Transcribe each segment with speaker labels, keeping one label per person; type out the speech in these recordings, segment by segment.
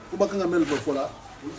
Speaker 1: Ubaka ngamel bofola.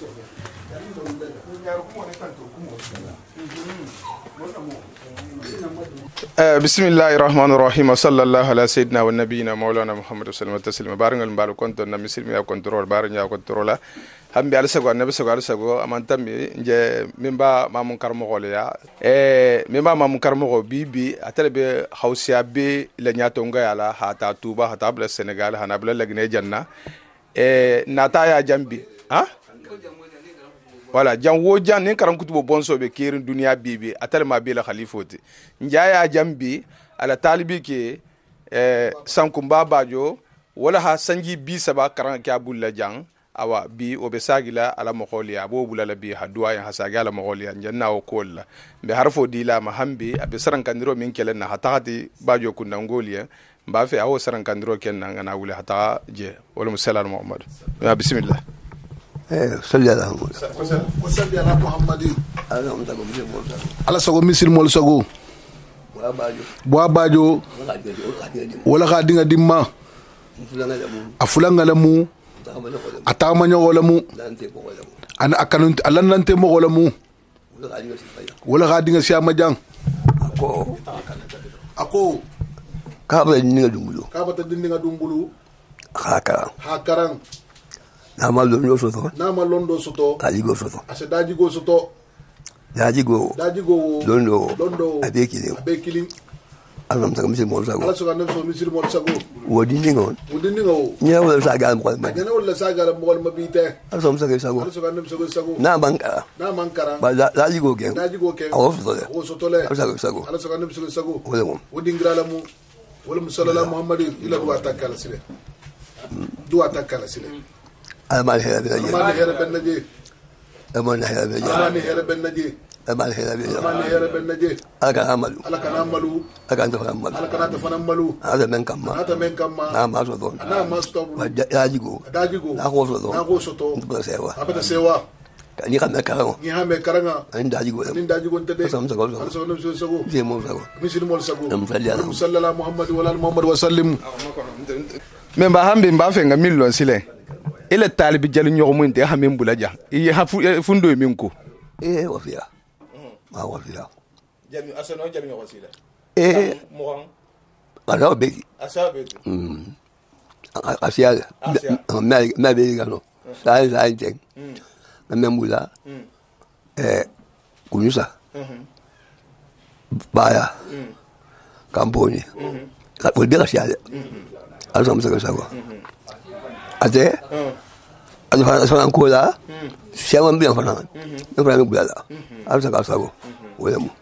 Speaker 2: بسم الله الرحمن الرحيم وصلى الله على سيدنا والنبينا مولانا محمد صلى الله عليه وسلم بارن المبارك كنت نمسلم يا كنترول بارن يا كنترولا هم بيال سغو النبي سغو على سغو امانتامي نجي ميمبا مامون كارمغوليا ميمبا مامون كارمغو بي اتلبي خوسيا بي لنياتونغا يالا حتا توبا حتا بلا السنغال حنا بلا لغني جنة ناتايا جامبي ها voilà jan wo jan nin karan kutubo bonso be kirin duniya bibi atal ma be la khalifoti njaya jambi ala talibi ke sankumba bajo wala ha sanji bi saba karan ka bulla jan awa bi o be sagila ala mokholiya bo bulala bi hadwa ya hasagala mokholiya janna o kolla be harfo dila ma hambi abe saran kandiro min kelen na hatati bajo kunna ngoliya mba fe awo saran kandiro ken na wula hata je wala musalla muhammad ya bismillah
Speaker 3: صلى الله عليه وسلم
Speaker 1: وصلي على محمد على سغو مسير مول سغو بوا باجو ولا غادي ديما افلان لمو atama nyogolo mu ana akanun alannante mogolo mu wala gadi nga siama jang ako
Speaker 3: kaba dinga dumbulu
Speaker 1: kaba ta dinga dumbulu hakaran
Speaker 3: nama londo soto daji go soto
Speaker 1: ase daji go soto
Speaker 3: daji go londo
Speaker 1: abekili
Speaker 3: alam ta kamisi mo sago
Speaker 1: ala so ganam so misir mo sago
Speaker 3: wodi ningo nya wala saga mo ma
Speaker 1: jana wala saga mo ma bite
Speaker 3: ala so sago
Speaker 1: ala so ganam sago
Speaker 3: na bankara ba daji go gen awo soto le ala sago
Speaker 1: ala so ganam sago
Speaker 3: wala mo
Speaker 1: wodi ngrala mu wala musallala muhammadin ila duwa takala sile
Speaker 3: أمان هذا بنجي
Speaker 1: أمان هذا بنجي
Speaker 3: أمان هذا بنجي
Speaker 1: أمان هذا بنجي
Speaker 3: أمان هذا بنجي
Speaker 1: أمان هذا بنجي
Speaker 3: أكان عملوا
Speaker 1: أكان عملوا
Speaker 3: أكان تفهموا
Speaker 1: أكان تفهموا
Speaker 3: هذا من كم نعم ما صدون
Speaker 1: نعم ما صدون
Speaker 3: داجيكو نأخذ صدون نبغى سوا ni kama
Speaker 1: karanga
Speaker 3: ndajigo
Speaker 1: ntede
Speaker 3: sago jemo sago
Speaker 1: misil sago
Speaker 3: sallallahu
Speaker 1: muhammad wa muhammad wa sallim
Speaker 2: memba hambe mba fenga million sile ile talibi jalu nyogo munte ha men bulaja i ha fundo minko
Speaker 3: wafia ma wafia
Speaker 2: jami asano jami nyogo sile mo
Speaker 3: ala beki asia ma be gano sai teng memula kunyusa baya kamponi ulbira siale alzo msaka sawa ate alfa ankola siama mbia fana nfana mbula alzo ka sawa wala mu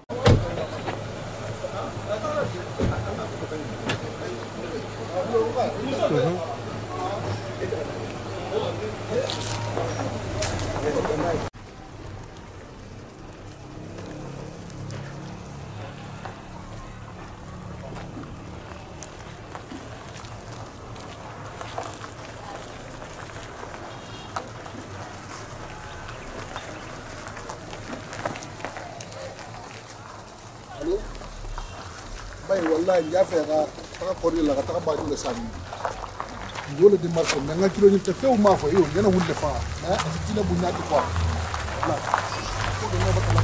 Speaker 1: bay wallahi jafe ga ta kori la ta ba ju le sami dole di marko nga kilo ni te few ma fo yo ngena wul fa na ci la bu ñati ko la ko do no ba la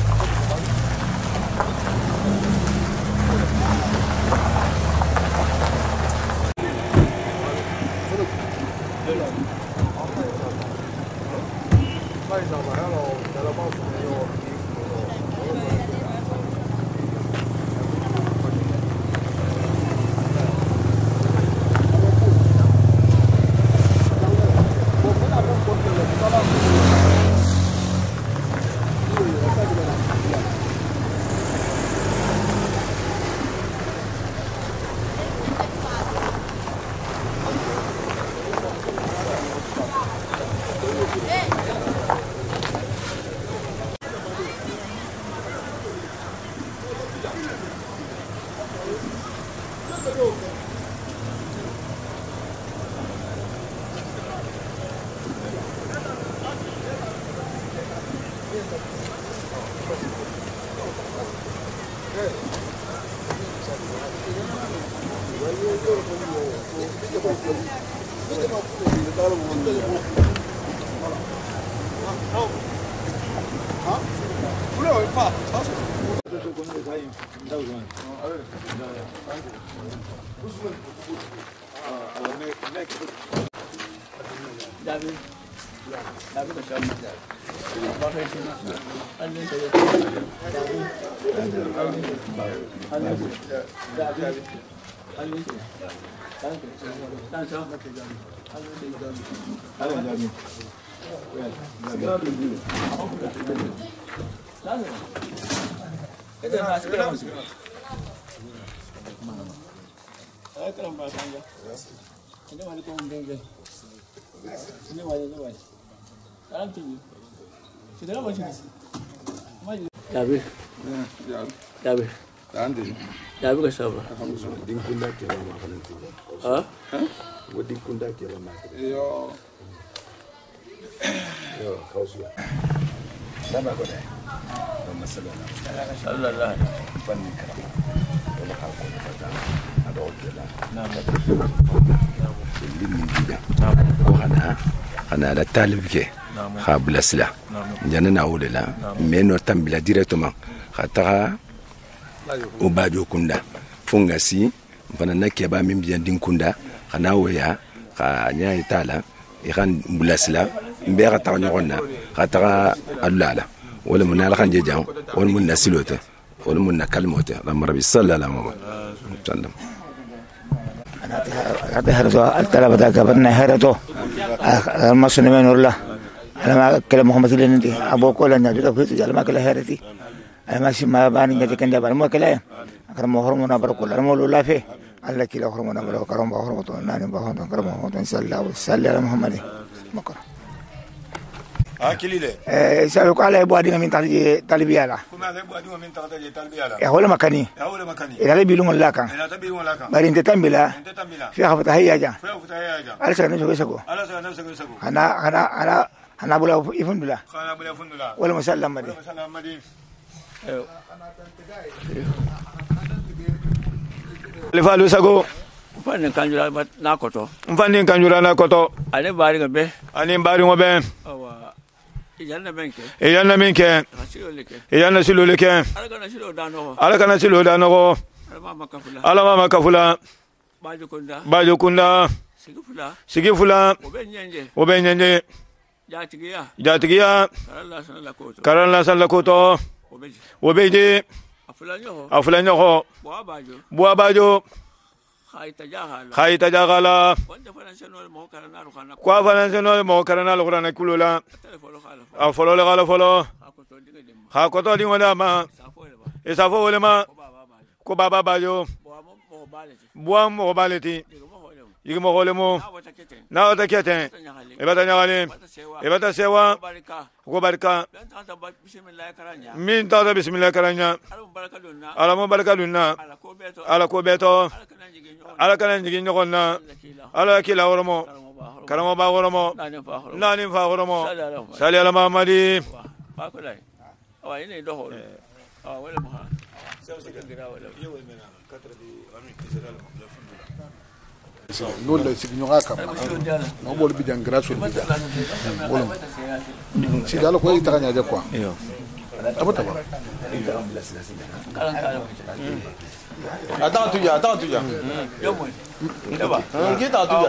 Speaker 4: ana da talibke khabla sila jana na wudela meno tambila directement khata o bajo kunda fungasi bana nakeba min biyan din kunda kana waya ka nya itala ikan bulasla mbe ka taw nyonna khata allala wala mun ala khanje jam wala mun nasilote wala mun nakalmote lam rabbi sallallahu alaihi wasallam
Speaker 5: هذا هرتو الطلبة كبرنا هرتو المسلمين والله أنا ما كلام محمد لندي أبو كل النبي كفيت جل ما كله هرتي أنا ما باني جت كندا بان ما كله كرم هرمونا بركول رمول الله فيه الله كلا هرمونا بركول كرم هرمونا ناني بهون كرم هرمونا صلى على محمد مكر
Speaker 6: أكيد
Speaker 5: سألوك على أبو أدينا من تالبيا لا.
Speaker 6: كم على أبو أدينا من تالبيا لا.
Speaker 5: يا هو مكاني.
Speaker 6: يا هو مكاني.
Speaker 5: إذا لي بيلون الله كان.
Speaker 6: إذا تبيلون الله كان.
Speaker 5: بعدين تتمبلا. في خفة هي أجا.
Speaker 6: في خفة هي أجا.
Speaker 5: على سكان نفسه يسقو.
Speaker 6: على سكان نفسه يسقو.
Speaker 5: أنا بولا يفون بلا.
Speaker 6: أنا بولا يفون بلا.
Speaker 5: ولا مسلم مدي.
Speaker 6: ولا مسلم مدي.
Speaker 7: Lefalu sago.
Speaker 8: Mfani kanjura na koto.
Speaker 7: Mfani kanjura na koto.
Speaker 8: Ani bari ngabe.
Speaker 7: Ani bari ngobe.
Speaker 8: Awa. Ijanna benke.
Speaker 7: Ijanna minke.
Speaker 8: Hasiloleke.
Speaker 7: Ijanna siloleke.
Speaker 8: Alakana silo dano.
Speaker 7: Alakana silo dano.
Speaker 8: Alama makafula.
Speaker 7: Alama makafula.
Speaker 8: Bajo kunda.
Speaker 7: Bajo kunda.
Speaker 8: Sigifula.
Speaker 7: Sigifula.
Speaker 8: Obenyenje.
Speaker 7: Obenyenje.
Speaker 8: Jatigiya.
Speaker 7: Jatigiya.
Speaker 8: Karalla sanla koto.
Speaker 7: Karalla sanla koto.
Speaker 8: Obeji.
Speaker 7: Obeji.
Speaker 8: Afulanyo.
Speaker 7: Afulanyo.
Speaker 8: Boa bajo.
Speaker 7: Boa bajo.
Speaker 8: Khaita
Speaker 7: jagala. Kwa financial mo karana lo karana kulula. A follow le gala follow. Ha koto di wala ma. Isa fo wala ma. Ko baba bajo. Boa mo baleti. Yigi mo gole mo. Na wata keten. Ebata nyale. Ebata sewa. Ko barka. Min ta bismillah karanya. Alamu baraka dunna. Ala ko beto. Ala kana njigi nyokonna ala kila horomo karamo ba horomo nani fa horomo sali ala mamadi
Speaker 8: akulai awa ine do horo awa wala ma sekandira wala
Speaker 1: no le signo aka no bol bi jangra sul bi wala si dalo ko itanya je quoi taba
Speaker 2: Attends, tu y as. Qui t'a tout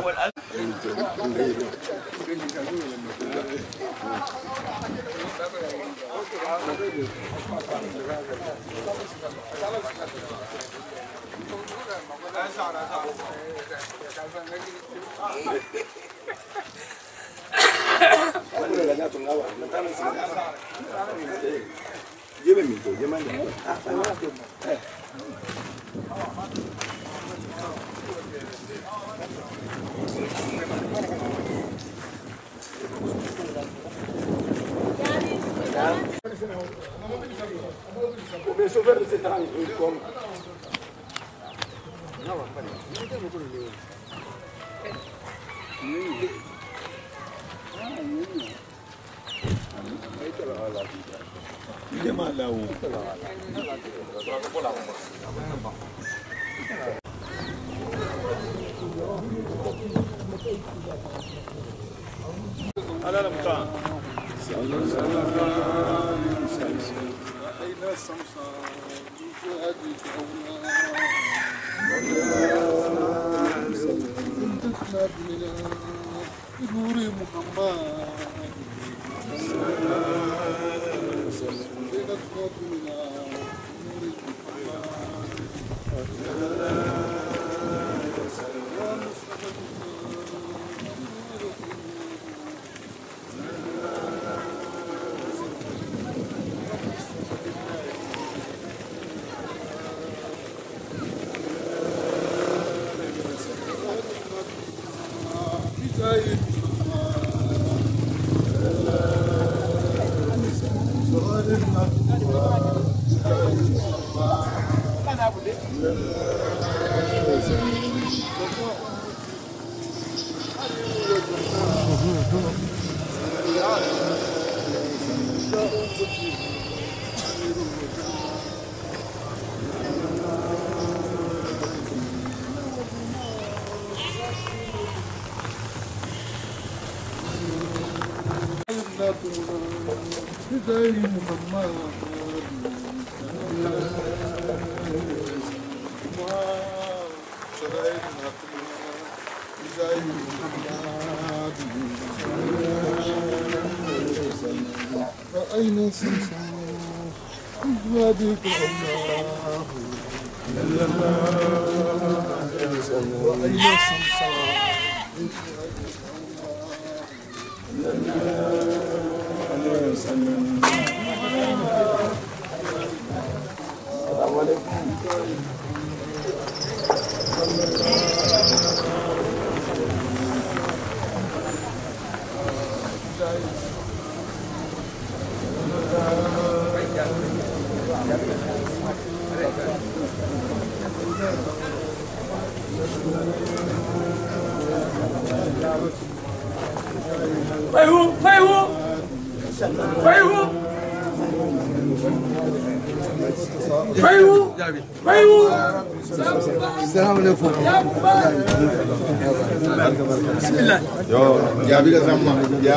Speaker 1: أين سمسم واديك الله وأين سمسم السلام عليكم. بسم الله. يا بيك زمان. يا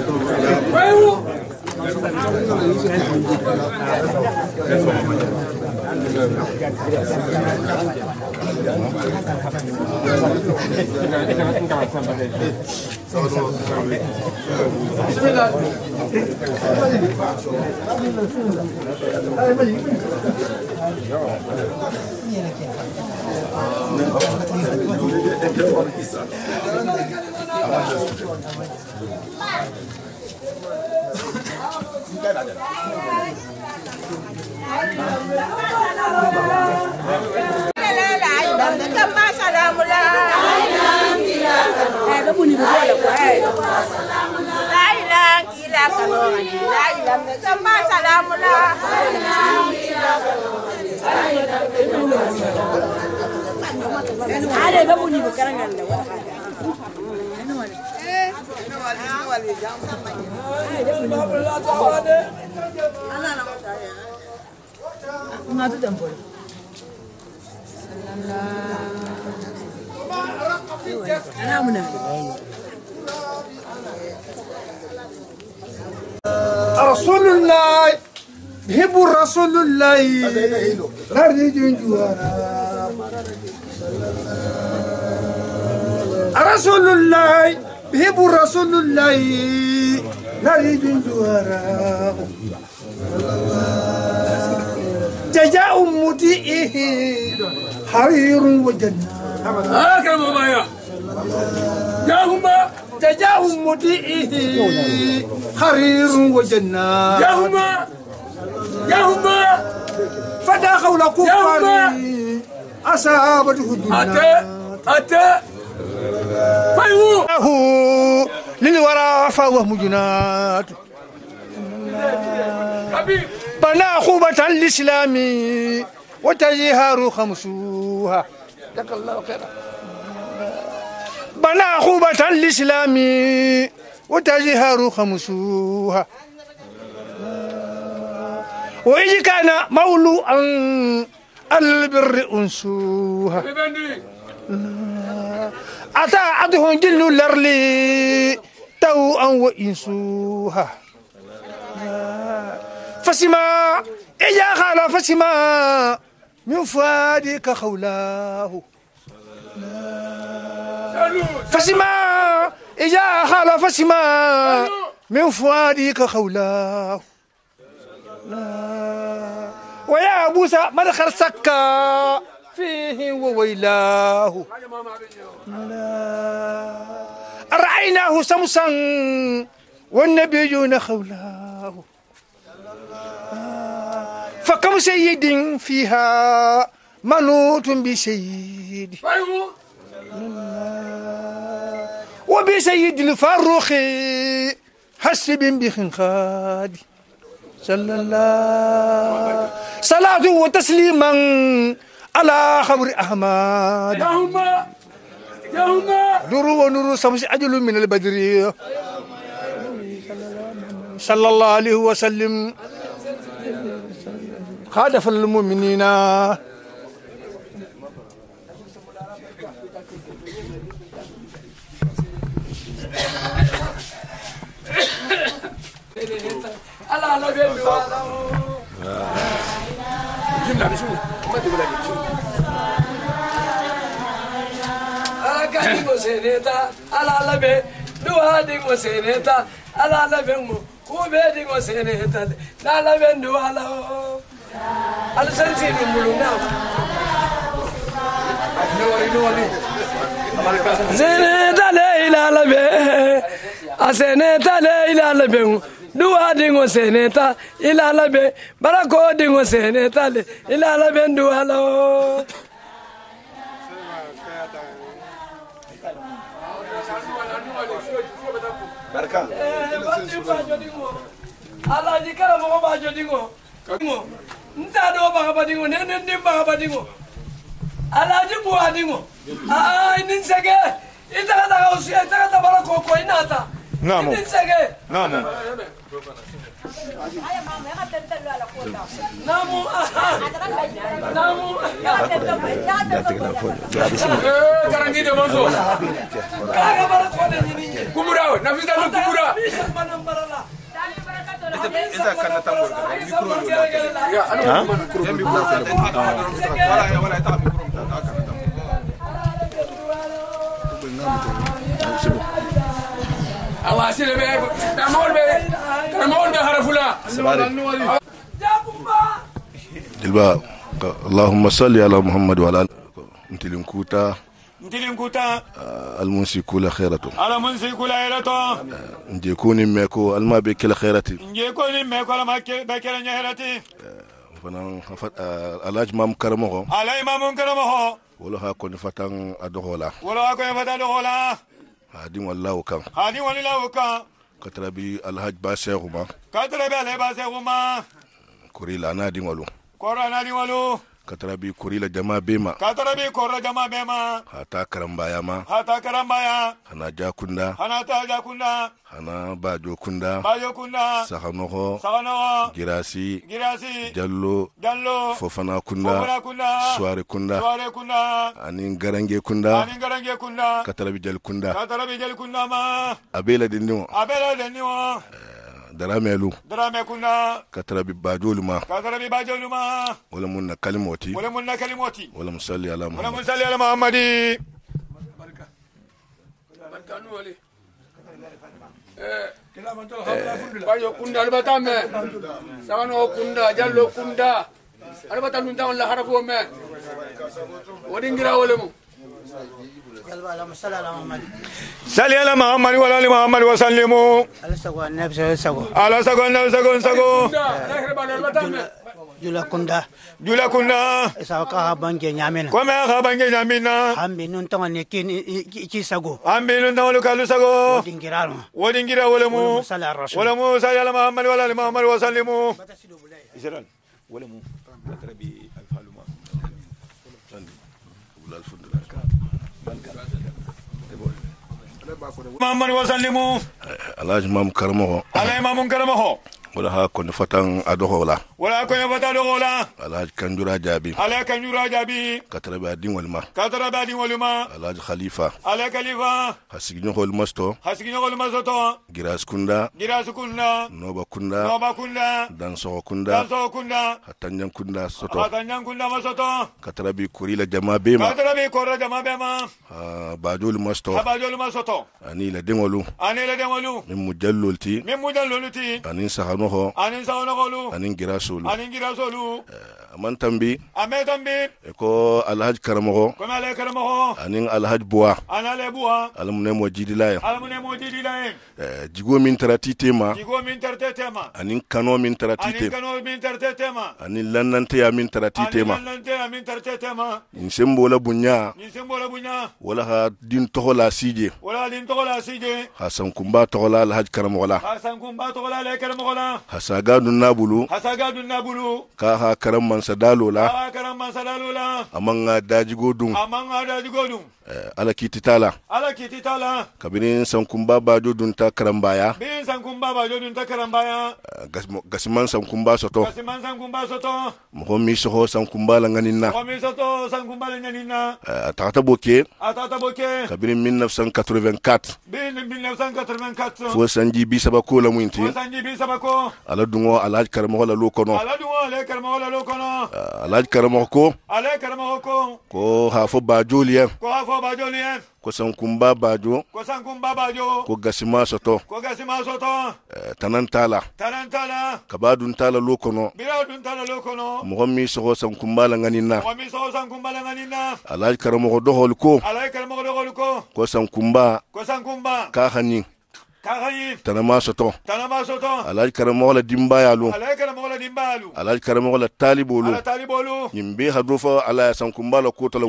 Speaker 1: رسول الله هب رسول الله نرجو جوارا رسول الله هب رسول الله نرجو جوارا جزاء مطيئه حرير وجنة
Speaker 9: كم بايا ياهما
Speaker 1: جزاء مطيئه حرير وجنة
Speaker 9: ياهما
Speaker 1: فدا خول كفار أصابته الجنة
Speaker 9: أتى فايو
Speaker 1: للورى فهو مجنات بنا خوبة الإسلام وتجهار خمسوها جزاك الله خيرا بنا خوبة الإسلام وتجهار خمسوها وإذا كان مولوءا البر أنسوها أتاعته جل الأرلي توءا وإنسوها
Speaker 10: فسما إيا خالا فسما من فؤادك خولاه فسما إيا خالا فسما من فؤادك خولاه ويا موسى مدخل سكا فيه وويلاه رأيناه سمسا والنبيون خولاه فكم سيد فيها منوط بسيد وبسيد الفاروق حسب بخنخاد صلى الله صلاة وتسليما على خبر أحمد نور ونور شمس أجل من البدر صلى الله عليه وسلم خادف المؤمنين Dua dingo seneta ila labe barako dingo seneta ila labe dua lo barka ala jikala mo ba jodingo nta do ba ba dingo nenen dim ba ba dingo ala jibu adingo ai nin sege ita da usi ita da barako ko inata
Speaker 7: نعم نعم
Speaker 11: جلبا اللهم صل على محمد وعلى نتلين كوتا المنسي كل خيرته
Speaker 7: على منسي كل خيرته
Speaker 11: نجيكوني ميكو الما بكل خيرتي
Speaker 7: نجيكوني ميكو الما بكل خيرتي
Speaker 11: فانا الاج مام كرمو
Speaker 7: على امام كرمو
Speaker 11: ولا هاكون فتان ادخولا هادي والله كان كتربي الحاج باسيغما كوريلا نادي ولو كتربي كوريلا جما بيما هاتا كرمبايا هنا جاكوندا هنا باجو كوندا سخانوخو جراسي جالو فوفانا كوندا سواري كوندا انين غرانجي كوندا كتربي جال كوندا ما ابيلا دينيو درامي كنا كتربي باجول ما ولا من كلموتي ولا مصلي على محمد
Speaker 9: bayo kunda albatame sawano kunda jallo kunda albatanu tan la harabo me wodingira wolemu
Speaker 7: صلي على محمد وعلى ال محمد وسلموا
Speaker 5: على سغو النبي سغو jula kunda sa ka bange nyamena
Speaker 7: ko me ka bange nyamena
Speaker 5: ambi nun tawani ki sago
Speaker 7: ambi nun tawlu kalu sago wodingira wolemu wala mu salli ala muhammad wala ali muhammad wa sallimu isran wala mu trabi alfaluma محمد وسلموا
Speaker 11: على امام كرمه wala ha ko fatan adohola
Speaker 7: wala ko fata dogola
Speaker 11: alhaji kanjura jabi
Speaker 7: ala kanjura jabi
Speaker 11: katara din walma alhaji khalifa hasigno hol masto to giras kunda noba kunda dan so kunda hatanyan kunda masoto katara bi kurila jama bema bajol masto ani la dengolu min mujallolti anin sahanoho anin girasolu amantambi ko alhaji karamogo anin alhaji buwa alamune mo jidilaya jigo min tarati tema anin kano min tarati tema anin lannante ya min tarati tema insembo la bunya wala ha din tohola sije hasan kumba tohola alhaji karamogo hasaga dun nabulu ka ha karam man sadalola amanga dajigo dun ala kititala kabirin sankumba bajo dun ta karambaya gasiman sankumba soto mo mi soho sankumba langanina atata boke kabirin 1984 fo sanji bi sabako la muinti ala dungo alhaji karamo la lokono alhaji karamo ko ko hafo bajolien ko sankumba bajo ko gasima soto tanantala kabadun tala lokono mo mi soho sankumba la nganina alhaji karamo dohol ko ko sankumba ka hani tanama soto alhaji karamo la dimbayalo alhaji karamo la talibolu yimbe hadrofa ala sankumba la kota la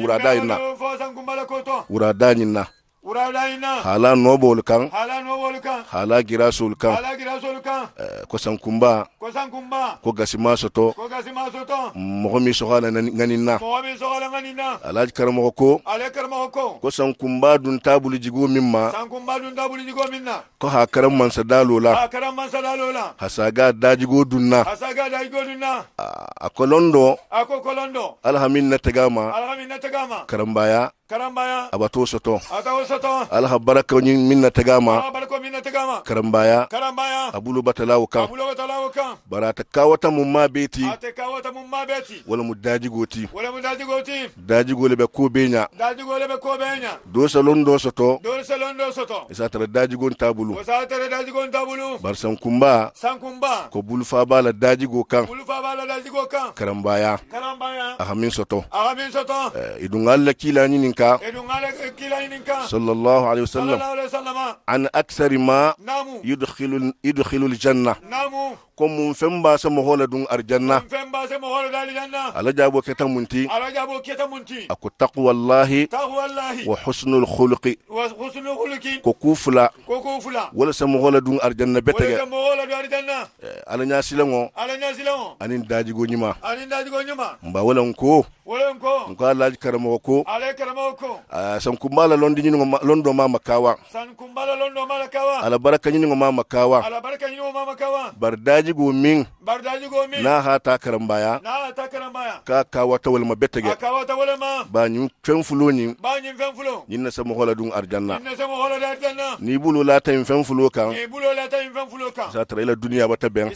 Speaker 11: uradanyina hala nobol kan hala girasul kan ko sankumba ko gasima soto mo mi sohala nganina alhaji karamo ko sankumba dun tabulu jigo mimma ko ha karam man sadalola hasaga dajigo dunna akolondo alhamin natagama karambaya abato soto alha baraka minna tagama karambaya abulu batalaw kan barata kawata mumma beti wala mudaji goti daji gole be ko benya do salon do soto isa tara daji gon tabulu bar sankumba ko bulu fa bala daji go kan karambaya ahamin soto idungal la kilani ninka sallallahu alaihi wasallam an akthar ma yudkhilu aljanna kom mun femba sa mo hola dun arjanna ala jabo ketamunti aku taqwallahi wa husnul khuluqi ko kufla wala sa mo hola dun arjanna betege ala nyasilango anin dajigo nyima mba wala nko ala karamo ko sankumbala londo mama kawa ala baraka nyingo mama kawa bar daji go min na hata karambaya ka kawa tawal ma betege ba nyu fenfulo ni nyinna sama hola dun arjanna ni bulu la tay fenfulo kan sa tara ila dunya bataben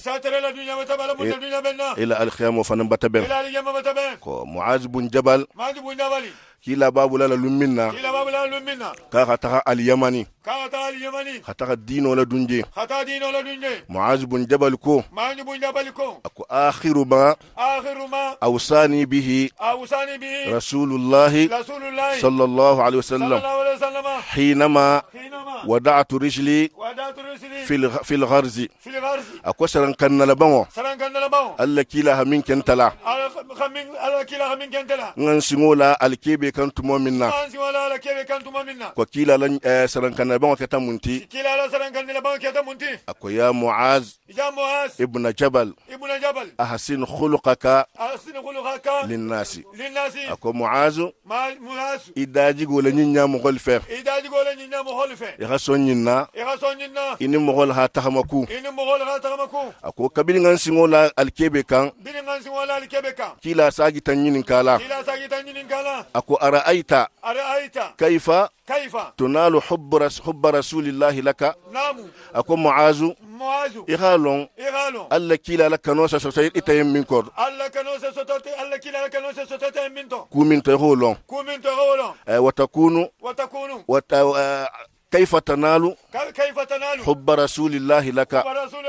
Speaker 11: ila al khiyam fa nan bataben ko muaz bin jabal kila babu lala lumminna ka khata al yamani khata dino la dunje muaz bin jabal ko aku akhiru ma awsani bihi rasulullah sallallahu alaihi wasallam حينما ودعت رجلي في الغرز aku saran kan la bango alla kila hamin kentala ngan singola al kebe kan tumo minna
Speaker 7: ansi wala ala kebe kan tuma minna
Speaker 11: ko kila lan sarankan ban ka tamunti
Speaker 7: kila ala sarankan la ban ka tamunti
Speaker 11: ako ya Muaz
Speaker 7: ya Muaz
Speaker 11: ibn Jabal ahsin khuluqaka linnasi ako Muaz idaji gole nyinya mo golfe ya hason nyinna ini mo gol ha tahamaku ako kabili ngan singola alkebe kan kila sagi tanyinin kala ako araaita kaifa tunalu hubba rasulillahi laka ako Muazu ihalon alla kila laka no sa sosai itayem min kor alla kanosa sototi alla kila laka no sa sototi min to kumin to holon watakunu كيف تنال حب رسول الله لك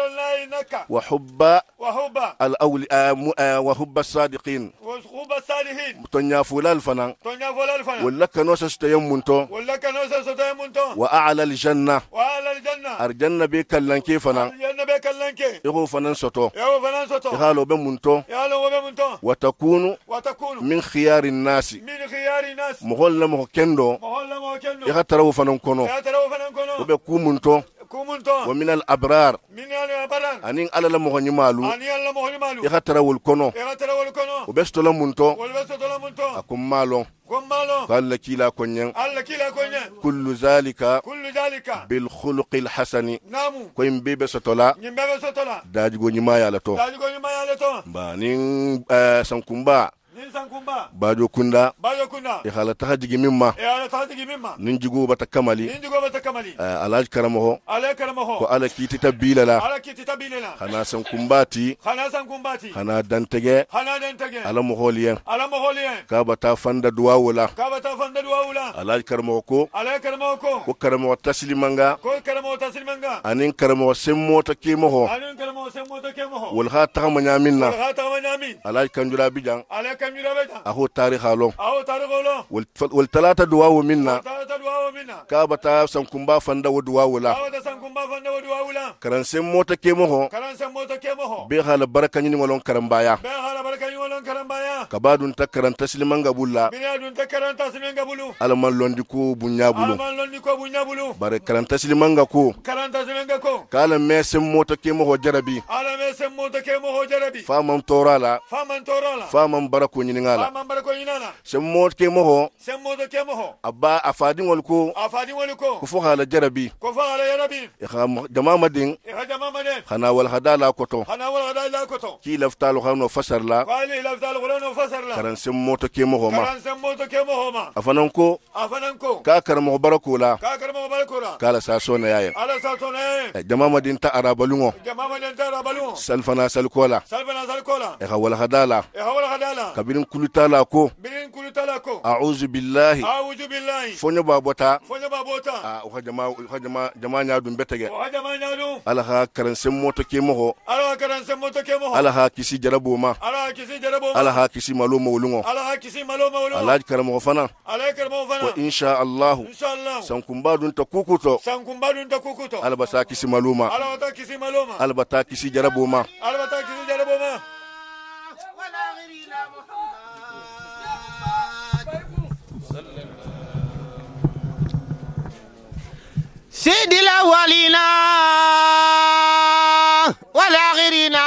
Speaker 11: وحب الصادقين تنيا فلان فنان ولك نوسس تيمونتو وأعلى الجنة أرجنة بك اللانكي فنان يغو فنان سوتو يغالو بمونتو وتكون من خيار الناس مغول مغكندو يغترو فنان كونو وبه كومونتو ومن الابرار انين على لمغني مالو يختروا الكونو وبستو لمونتو اكم مالو قال كيلا كونين كل ذلك بالخلق الحسن كوين بيبي سوتولا داجو نيما يالاتو بانين سانكومبا bajo kunda e hala tahajigi mimma nin jigo bata kamali alaj karamo ko ala kiti tabilala khana san kumbati khana dantege ala moholiyen ka bata fanda duwa wala alaj karamo ko karamo taslimanga anin karamo semmo ta kemo wal ha ta manya minna alaj kanjura bijan أهو تاريخ لون والثلاثة دواو منا كابتا سنكمبا فندا ودواو لا كران سموتا كيمو بيها البركة ني ولون كرمبايا كبادون تكران تسليمان غبولا على من لونديكو بونيابولو بار كران تسليمان غكو كالا مي سموتا كيمو جربي فامن تورالا فامن barako nyiningala semmo ke moho abba afadin walko ku fo hala jarabi jama madin khana wal hadala koto ki laftal khano fasarla karan semmo to ke moho ma afanan ko ka karmo barako la kala sa sona yaye jama madin ta arabalungo salfana salkola wal hadala kabilin kulutala ko a'udhu billahi fonyo babota jama nya dum betege alaha karanse moto ke moho alaha kisi jarabo ma alaha kisi maluma wulungo alaj karamo fana wa insha Allah sankumba dun takukuto albasa kisi maluma albata kisi jarabo ma
Speaker 12: سيد الأولين والآخرين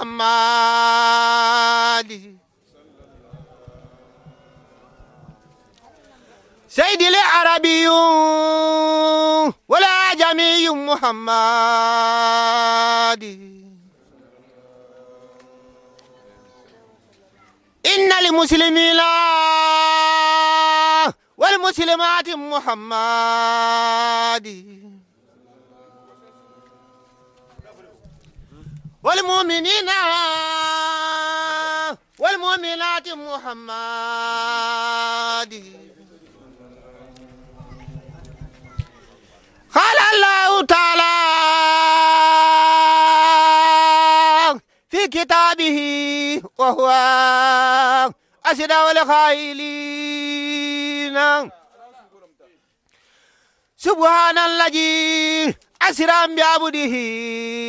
Speaker 12: محمد سيد العربي والأعجمي محمد إن المسلمين والمسلمات محمد والمؤمنين والمؤمنات محمد قال الله تعالى في كتابه وهو أسد والخائلين سبحان الذي أسرى بعبده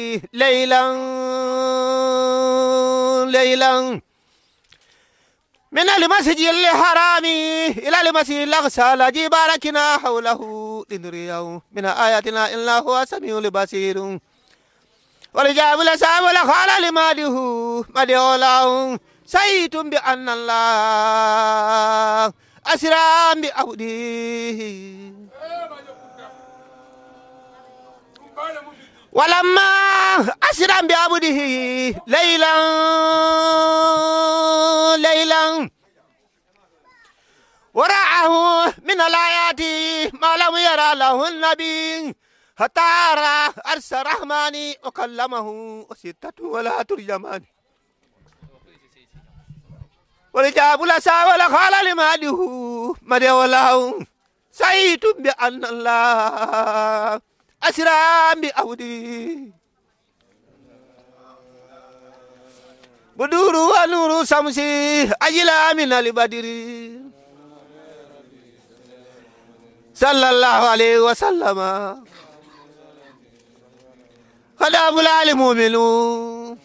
Speaker 12: ليلا من المسجد الحرام إلى المسجد الأقصى الذي باركنا حوله لنريه من آياتنا إلا هو سميع البصير ولجاب الأصحاب ولقال لماده مدعو له سيد بأن الله أسرى بعبده ولما أسرى بعبده ليلا ورعه من الآيات ما لم يرى له النبي حتى أرى أرس الرحمن وكلمه وستة ولا ترجمان ولجاب لسا ولقال لماده مدعو له سيد بأن الله أسرى بعبده بدور ونور شمسي أجلى من البدر صلى الله عليه وسلم خدام المؤمنون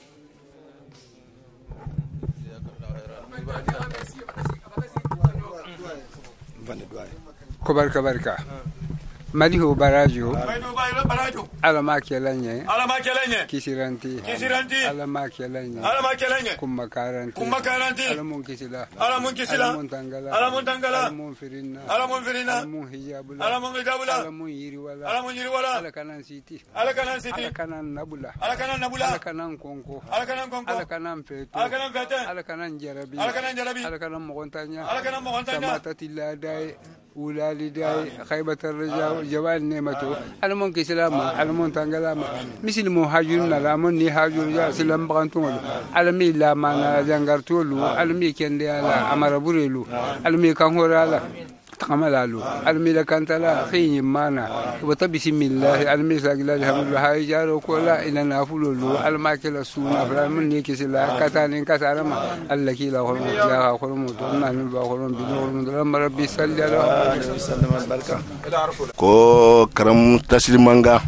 Speaker 13: Kubarka Madihu Barajo Alama Kelanye Kisiranti Alama Kelanye Kumakaranti Alamun Kisila Alamun Tangala Alamun Firina Alamun Hijabula Alamun Yiriwala Alakanan City Alakanan Nabula Alakanan Konko Alakanan Feto Alakanan Jarabi Alakanan Montanya Samata Tiladai ولالي داي خيبة الرجال جوال نعمته علمون كسلام علمون تانغلام مثل مهاجرون لامون نهاجر يا سلام بغنتون علمي لا ما جانغارتولو علمي كندي على أمر بوريلو علمي كانغورا تقملالو علمي لكانتلا خيني مانا وتبسم الله علمي ساقلا الحمد هاي جارو كولا إن نافلولو علما كلا سونا فلامن نيكسلا كاتانين كسارما الله كلا خرم لا خرم تونا نبا خرم بدون لما ربي صلى الله عليه وسلم البركة
Speaker 11: ko karam taslimanga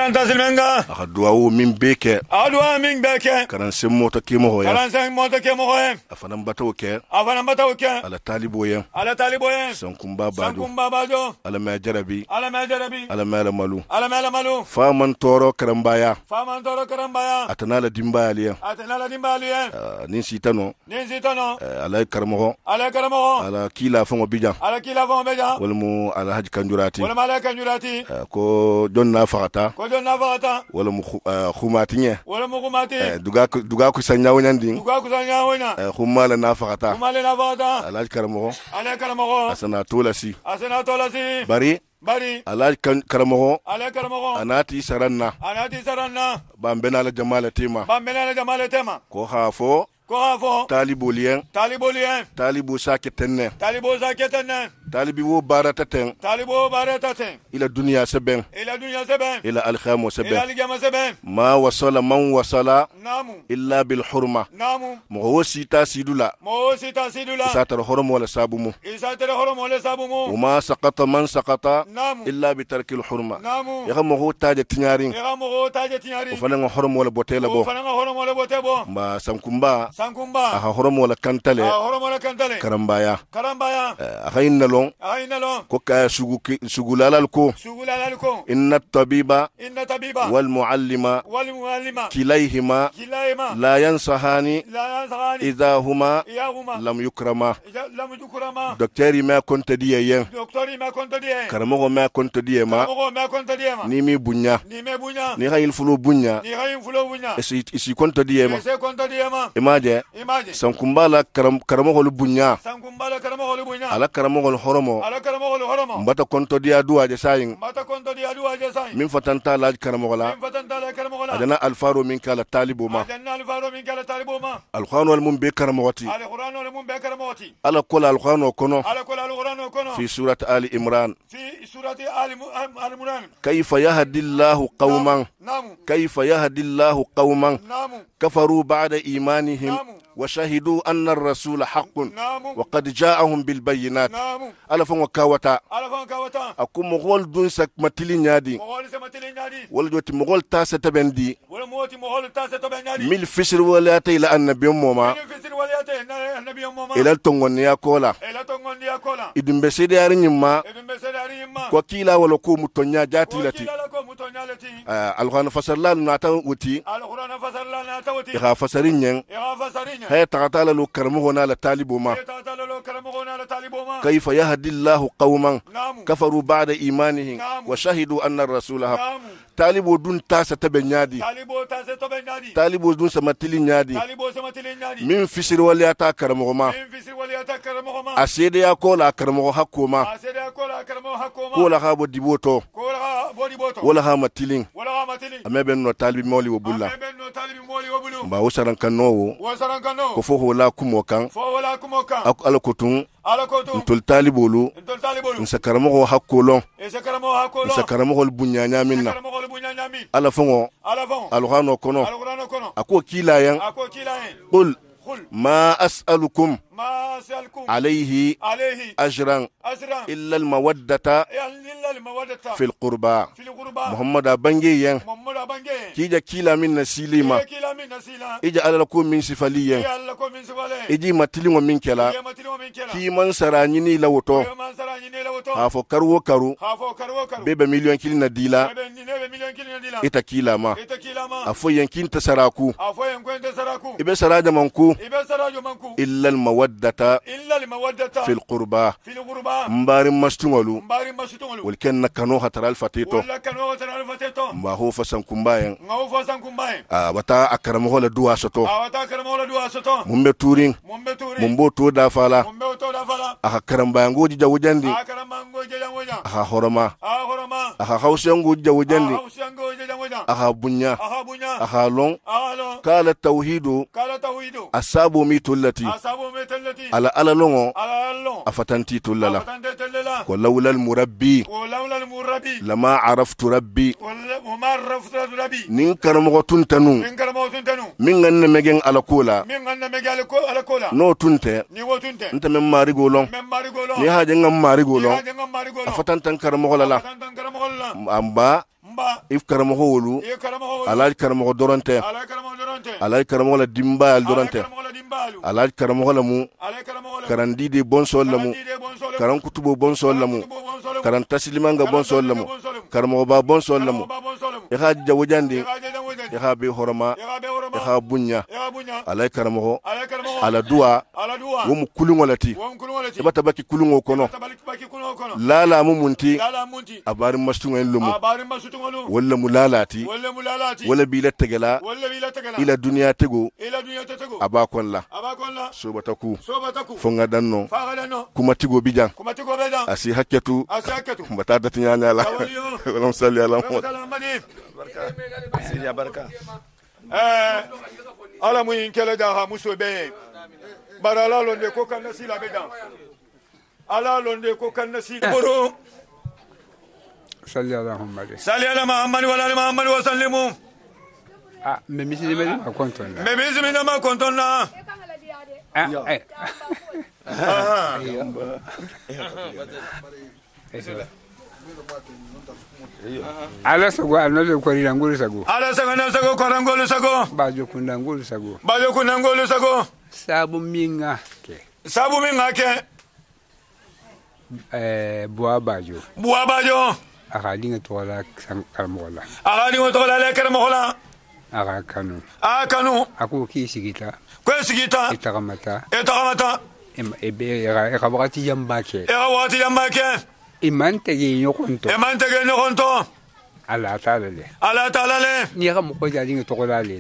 Speaker 7: aduwa
Speaker 11: min beke
Speaker 7: karan
Speaker 11: sem moto kimo hoya
Speaker 7: afanam
Speaker 11: bataw ke ala taliboyen sankumba bajo ala ma jarabi ala ma malu faman toro karambaya atanala dimbaliya nin sitano ala karamo ala kila fongo bija walmu ala haj kanjurati ko donna fagata wala mu khumatinya duga ku sanya wonandin khumala na fagata ala karamo asana tolasi bari ala karamo anati saranna bambena la jamala tema ko hafo talibolien talibo saketenne talibi wo barata ten ila dunya seben ila alkhamo seben ma wasala man wasala illa bil hurma mo wasita sidula satar hurma wala sabumu وما سقط من سقط إلا بترك الحرمة يغمو تاج تنيارين وفلان حرم ولا بوتيلا بو ما سانكومبا حرم ولا كانتالي كرامبايا أخين لون كوكا سوغولالا الكو إن الطبيب والمعلم كليهما لا ينصحان إذا هما لم يكرما دكتوري ما كنت ديين كرمو ما كنت ديما نيمي بنيا ني خايل فلو بنيا اسي كنت ديما إماجه سانكومبالا كرمو لو بنيا على كرمو الحرمو مبتا كنت ديا دوا جساين من فتنتا لاج كرمو لا أدنا الفارو من كلا طالبو ما القرآن والمن بكرموتي على كل القرآن وكنو في سورة آل إمران كيف يهدي الله قوما كفروا بعد إيمانهم وشهدوا أن الرسول حق وقد جاءهم بالبينات على فن وكاوتا أكو مغول دون سك متلين يادي ولدوت مغول تاسة تبندي ميل فسر ولاتي لأن بيوموما ila tongonniya kola idum be sedeyari nyimma ko kila wala ko mutonya jati lati alquran fasarla na ta wuti ha fasarin yen hay ta'ala lu karmu hona la talibu ma kayfa yahdi allah qauman kafaru ba'da imanihim wa shahidu anna ar-rasula haq talibo dun tasa tabe nyadi talibo dun samatili nyadi min fisir wali ata karamo ma asede ya kola karamo hakoma kola ha bo diboto wala ha matilin ameben no talibi moli wo bulla ba wosaran kanowo ko fo hola kumo kan ak alakotun ntol talibolu nsakaramo hakkolon nsakaramo bunyanya minna ala fongo alhano kono ako kilayan qul ما أسألكم عليه أجرا إلا المودة في القربى محمد بنجي كيجا كيلا من نسيلما إجا على لكم من سفليا إجي ماتلين ومن كلا كي من سرانيني لوتو هافو كارو كارو بيبا مليون كيلي نديلا إتا كيلا ما أفو ينكين تسراكو إبا سراجا منكو إلا المودة في القربى مباري مستمولو ولكن كانوا ترى الفتيتو ما هو فسان كومباين وتا أكرمه لدوا سوتو ممبي تورين ممبو تو دافالا أكرم بانغو جا وجندي أها هرما أها خوسيانغو جا وجندي أها بنيا أها لون قال التوحيد أصابو ميتو التي على لونو أفتنتي تللا ولولا المربي لما عرفت ربي نين كرمو تنتنو من غن مجن على كولا نو تنت انت من ماريغولون ني حاجه ماريغولون أفتنتن كرمو لا أمبا if karamo wolu alaj karamo dorante alaj karamo la dimbal dorante alaj karamo la mu karandi de bon sol la mu karan kutubo bon sol la mu karan taslimanga bon sol la mu karamo ba bon sol la mu e ha jawjandi e ha be horoma e ha bunya alaj karamo ala dua wo mu kulungolati e bata baki kulungo kono la mu munti abari mastunga lumu wala mulalati wala bila tegala ila duniya tego abakon la sobataku fonga danno kuma tigo bijan asi hakketu mbata dati nyanya la wala salli ala muhammad sidi baraka ala mu inkele da ha musobe barala londe ko kan nasila bedan ala londe ko kan nasila boro
Speaker 13: صلي على محمد
Speaker 7: صلي على محمد وعلى ال محمد وسلموا
Speaker 13: ميميزي ما كنتنا
Speaker 7: ميميزي ما كنتنا
Speaker 13: ala sago anole ko rirangulu sago
Speaker 7: ala sago korangulu sago
Speaker 13: bajo kunangulu sago
Speaker 7: sabu minga ke
Speaker 13: buwa bajo aka dinga tola karamola
Speaker 7: le karamola
Speaker 13: aka kanu ako ki sigita itakamata ebe ya wakati yambake imantege nyokonto ala taala le ni ga mo ko jadi tola le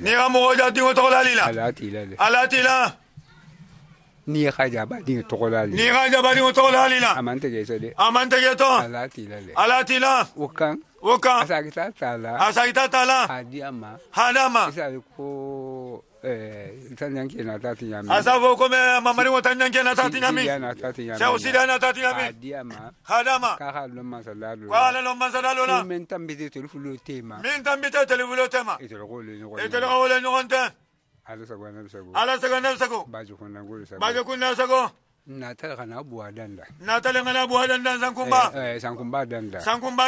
Speaker 13: ala tila ni khaja ba dinga tokola lila amante ge to ala tila wokan asagita tala hadama isa ko tanyanke na tati nyami
Speaker 7: asavo ko me mamari wo tanyanke na tati nyami sa usida na tati nyami hadama
Speaker 13: ka hallo masalalo
Speaker 7: wala lo masalalo la
Speaker 13: men tambite telefulu tema
Speaker 7: itelo gole no honta
Speaker 13: ala sagwana sago
Speaker 7: bajo kunna sago
Speaker 13: natale kana buwa danda
Speaker 7: natale ngana buwa danda sankumba
Speaker 13: sankumba danda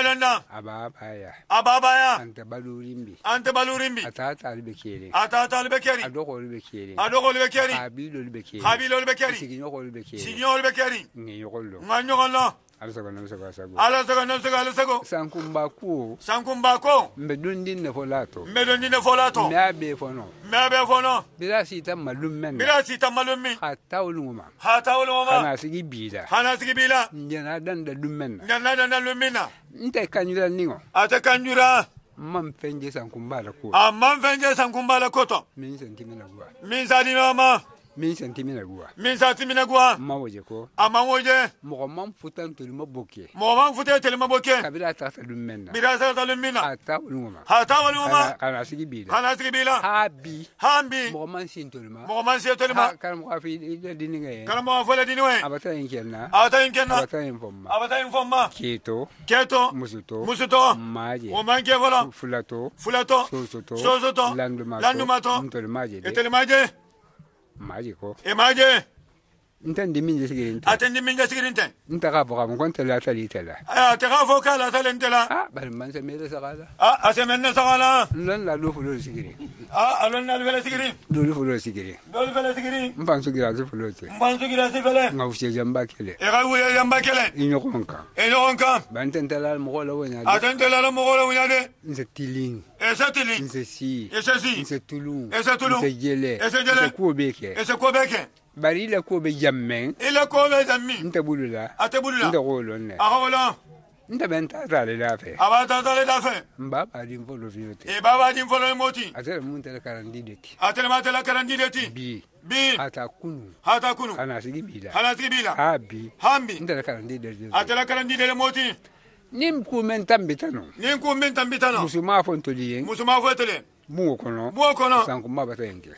Speaker 7: ababaya
Speaker 13: ante balurimbi
Speaker 7: atata
Speaker 13: albekeri
Speaker 7: adoko
Speaker 13: albekeri
Speaker 7: habilo albekeri
Speaker 13: siginyo albekeri
Speaker 7: ngiyokolo
Speaker 13: alasago
Speaker 7: sankumba ko
Speaker 13: mbedundine folato
Speaker 7: meabe fono
Speaker 13: bila sita malummen hata ulunguma kana sigi bila njana danda lummenna nte kanjura ningo
Speaker 7: ate kanjura
Speaker 13: mamfenje sankumbala
Speaker 7: koto
Speaker 13: min sentimina gua
Speaker 7: min sentimina gua
Speaker 13: mawoje ko
Speaker 7: amawoje
Speaker 13: mo man futan to mo boke kabila ta lummenna hata ulunguma kana sigi bila
Speaker 7: hambi
Speaker 13: mo man sintolma
Speaker 7: kana
Speaker 13: mo afi dininga
Speaker 7: kana mo afole diniwe
Speaker 13: abata inkenna
Speaker 7: abata infomma
Speaker 13: keto
Speaker 7: musuto
Speaker 13: maje
Speaker 7: o manke vola
Speaker 13: fulato
Speaker 7: sosoto landumato etelmaje
Speaker 13: maje ko
Speaker 7: maje
Speaker 13: ntendi minje
Speaker 7: sigirinte
Speaker 13: ntaka boka mo konta la talitela
Speaker 7: taka foka la talentela
Speaker 13: bal man se mele sagala
Speaker 7: asemenne sagala
Speaker 13: lan la do fulo sigiri
Speaker 7: alon na vele sigiri
Speaker 13: do fulo sigiri mban sugira zu fulo te ngawse jamba kele inyokonka bantentela mo gola wonya de nse tiling nse si nse tulung nse jele nse kubeke bari ila ko be jammen nta bulula nta golonne nta benta tale dafe mbaba di mfolo viote
Speaker 7: moti
Speaker 13: atele muntele karandideti bi hata kunu ana sigi bila hambi nta karandideti
Speaker 7: atele karandidele moti
Speaker 13: nim ku mentambitano musuma fontoliye muo kono sankumba batenge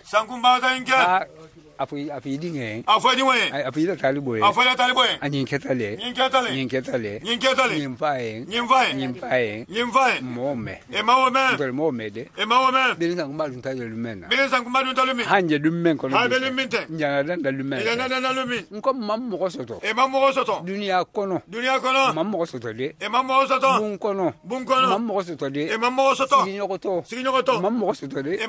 Speaker 13: afi dinge afi da taliboye anyinketale nyimfae mome de bilin sankumba duntaje lumena hanje lumen kono njana danda lumen nko mammo ko soto dunia kono mammo ko soto de bun kono mammo ko soto de siginyokoto mammo ko soto de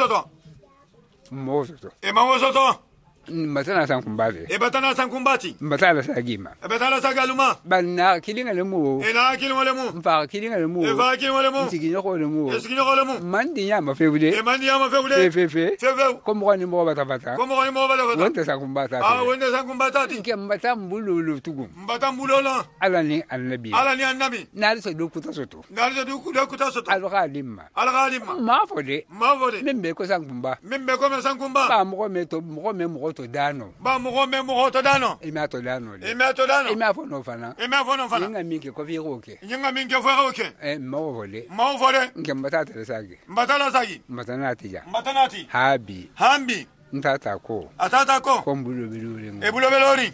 Speaker 7: mammo soto
Speaker 13: matana sankumbati
Speaker 7: mbatala
Speaker 13: sagima
Speaker 7: sagaluma
Speaker 13: banna kilinga lemu mfa kilinga lemu siginyo ko lemu mandi nyama fewde fefe komo ni mo bata wonte sankumbata nke mbata mbululu tugum alani annabi nari so dokuta soto alga limma mafode membe ko sankumba ba mo meto mo to dano ime to dano ime fono fana inga minke ko fi roke mo vole nke mbatala sagi mbatanati
Speaker 7: hambi
Speaker 13: ntata ko ko mbulo belori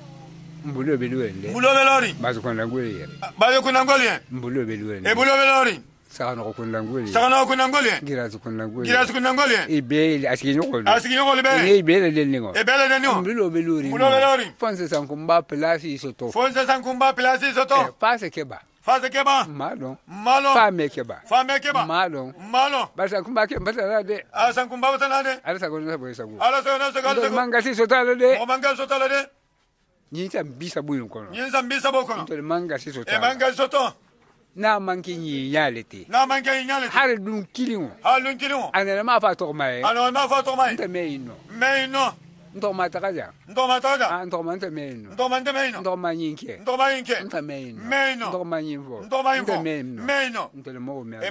Speaker 13: bazukona ngwele mbulo belori sagano ko kunangoli girazu kunangoli ibele asikinyokolo be ibele lenningo mbulo belori fonse sankumba place soto fase keba malo fame keba malo basa kumba ke batala de ala sagano manga si sotala de nyinsa mbisa buyo kono manga si sotala na manki ni yalete har dun kilingo ana ma fa to mai nta meino ndo mata kaja ndo manta meino ndo manyinke nta meino ndo manyinvo nta meino nta le mo me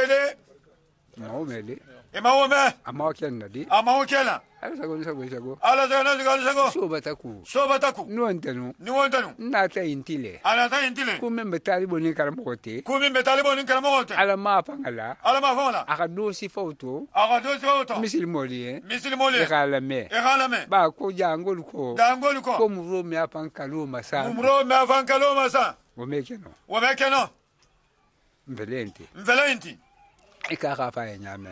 Speaker 13: amawakena di ala sago sobataku nuontanu nata intile kumembe talibo ni karamote ala mafangala akadosi foto misil molie ekalame ba ko jangol ko ko murome apankalo masa womekeno mvelenti ikaka fa nyame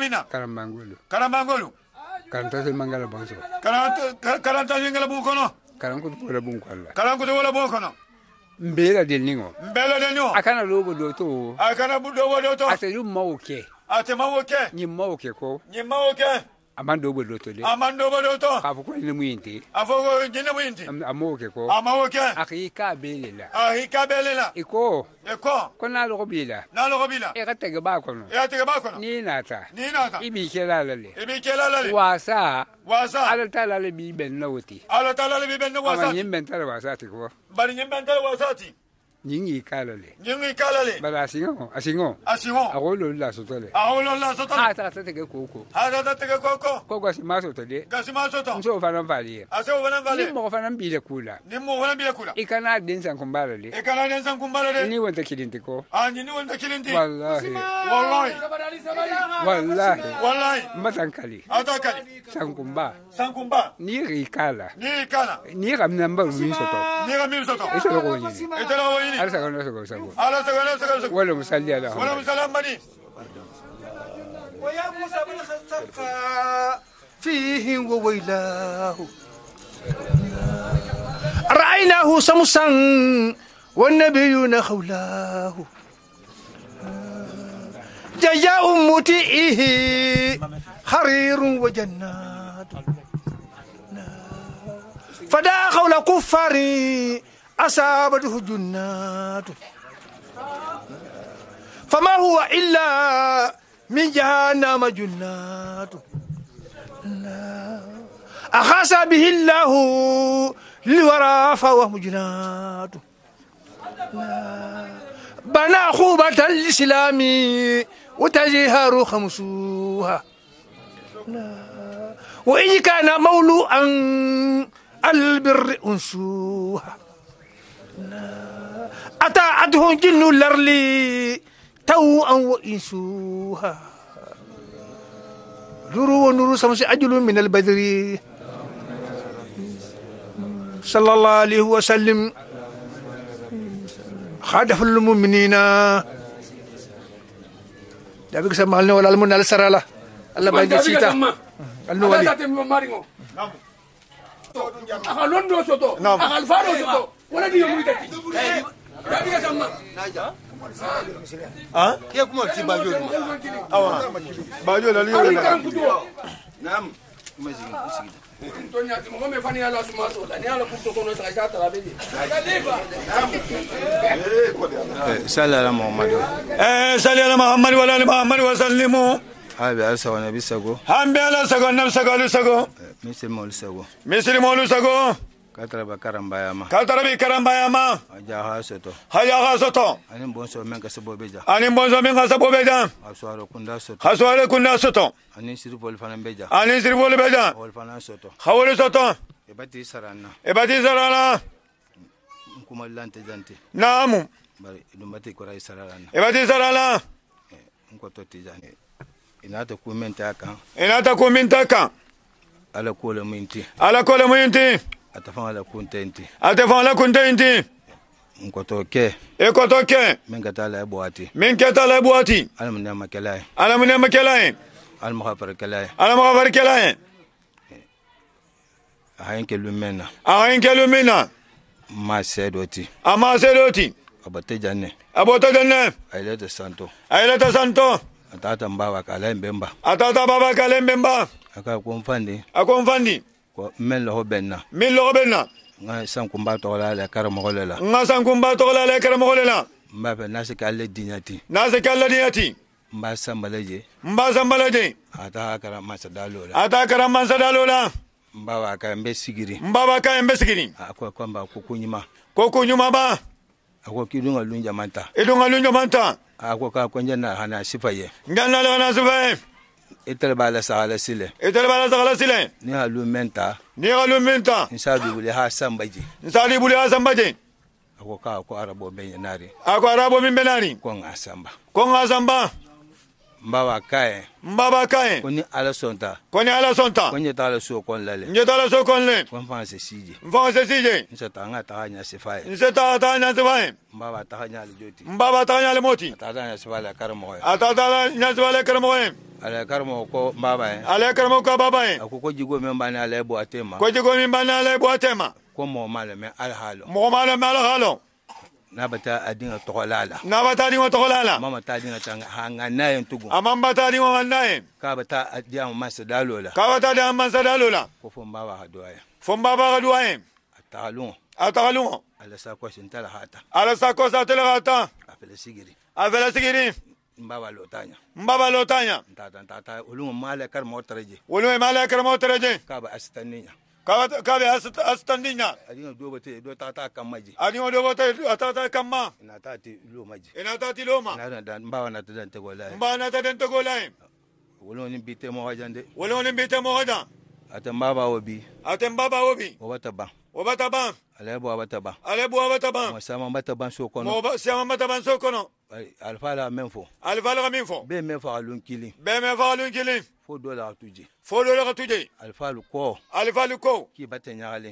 Speaker 13: karambangulu karanta mangala bonso
Speaker 7: karanta mangala bukono
Speaker 13: karanku wala bun kwalla
Speaker 7: karanku wala bon kono
Speaker 13: mbela del ningo akana lobo do to ate lu mawke ni mawke ko amando bo do to de ka fu ko ni muyinti amoke ko akika belela iko ko na lo bila e ka tege ba kono ni nata ibi kelalale wasa ala talale bi ben nawti wasa nyimben tala wasa ti ko
Speaker 7: bari nyimben tala wasa ti
Speaker 13: nyingi kalale bara asingo agolo la sotole ata tege koko koko simaso tede nso fana vali ni mo fana bile kula ikana densa kumbalale ni wonta kilinti ko wallahi matankali sankumba ni rikala ni ramnamba rumisoto ito ko nyini ala sagano sago wala musalli ala
Speaker 7: wala musallam bani
Speaker 12: ويا موسى بن خطف فيه وويلاه رأيناه سمسا والنبيون خولاه جاء متئه حرير وجنات فدا خول كفار أصابته جنات فما هو إلا من جهنم جنات أخاس به الله لورا فهو مجنات بنى خوبة الإسلام وتجهر خمسوها وإن كان مولوءا البر أنسوها أتاعته جن الأرلي توءا وإنسوها نور ونور سمس أجل من البدر صلى الله عليه وسلم خادف المؤمنين دابك سمعنا ولا المن على سرالا الله بايد سيتا النوالي
Speaker 10: أخلون دوسوتو أخلفارو سوتو ولا دي يومي تاتي دابك سمع
Speaker 12: كيف كم تسي باجول
Speaker 7: باجول عليه
Speaker 12: نعم
Speaker 10: Tonya timo me fani ala sumaso la ni ala kuto kono ta ka tara beji
Speaker 14: sallallahu muhammadu
Speaker 7: sallallahu muhammad wa ala muhammad wa sallimu
Speaker 14: habi alsa wa nabi sago
Speaker 7: hambi ala sago nabi sago alu sago misri molu sago
Speaker 14: katara ba karambayama haja
Speaker 7: soto
Speaker 14: anin bonso men ka sabo beja
Speaker 7: hasware kunda soto
Speaker 14: anin siri bol fana beja wol fana soto
Speaker 7: khawole soto
Speaker 14: ebati sarana
Speaker 7: kuma
Speaker 14: lante janti
Speaker 7: naamu
Speaker 14: bari dumbati ko ray sarana
Speaker 7: ebati sarana
Speaker 14: ko to tijani inata kumenta kan ala kole minti atafan la kuntenti nkoto ke men kata la boati alamun makelay almughafar kelay ayin kelumena ma sedoti abote janne ayleta santo atata baba kala mbemba aka konfandi ko men lo benna nga sankumba to la karamo lela mbabe nasika le dinyati mba sambalaje ata karama sadalola mbaba ka mbe sigiri akwa kwamba kukunyuma ba akwa kidunga lunja manta akwa ka kwenye na hana sifaye itele bala sagala sile ni halu menta nsadi buli ha sambaji ako arabo benyenari ko ngasamba mbaba kae koni ala sonta konye tala so kon lale kon fanse sije nsata nga tahanya sifaye mbaba tahanya le moti tahanya sifale karamo ala karamo ko baba
Speaker 7: akoko jigo membana ale bo atema
Speaker 14: ko mo malame al halo
Speaker 7: mo malame al halo
Speaker 14: nabata adinga tolala
Speaker 7: nabata adinga tolala
Speaker 14: mama ta adinga tanga hanga nayen tugu
Speaker 7: amamba ta adinga nayen
Speaker 14: ka bata adiam masadalola
Speaker 7: ka bata adiam masadalola
Speaker 14: ko fomba ba hadoya
Speaker 7: atagalungo
Speaker 14: ala sako sintala hata
Speaker 7: ala sako satela hata
Speaker 14: afela sigiri mbaba lotanya tata ulungo mala kar motareje kaba astanninya
Speaker 7: kabe astandinya
Speaker 14: adinga dobote do tata kamaji
Speaker 7: adinga dobote tata kamma
Speaker 14: inatati lomaji
Speaker 7: inatati loma
Speaker 14: mbaba na tadante
Speaker 7: golai
Speaker 14: ulungo nimbite mo hajande
Speaker 7: atembaba obi obata
Speaker 14: alebo abata
Speaker 7: masama
Speaker 14: bata
Speaker 7: sokono
Speaker 14: alfala menfo be menfo alun kili fo dola tuje alfalu ko ki bata nyagali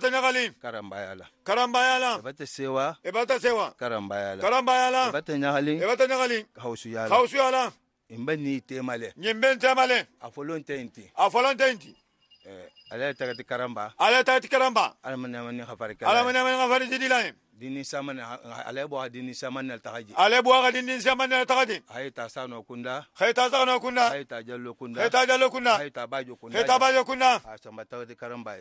Speaker 14: karambaya bata sewa karambaya bata nyagali hausu yala imbani temale afolon tenti ala tagati karamba alamani khafari jidilay dini samana ala bo dini samana tahaji hayta sano kunda hayta jallo kunda hayta bajo kunda asamba tagati karamba